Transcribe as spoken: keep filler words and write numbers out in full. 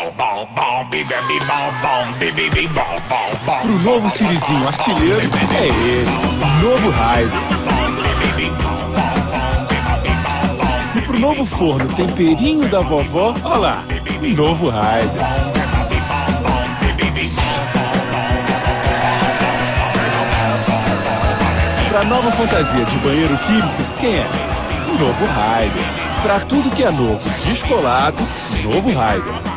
Pro novo Sirizinho artilheiro, é ele, o novo Raider. E pro novo forno temperinho da vovó, olha lá, o novo Raider. Pra nova fantasia de banheiro químico, quem é? O novo Raider. Pra tudo que é novo, descolado, novo Raider.